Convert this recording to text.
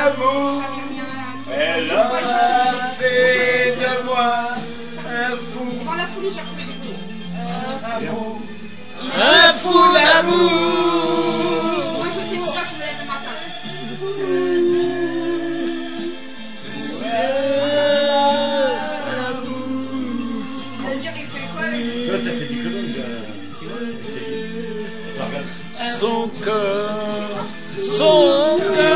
d'amour. Elle a fait de moi un fou. Dans la foulée, j'ai retrouvé des mots. Un fou d'amour. Moi, je sais pourquoi je me lève le matin. Ça veut dire qu'il fait quoi avec... Toi, t'as fait des conneries, Son cœur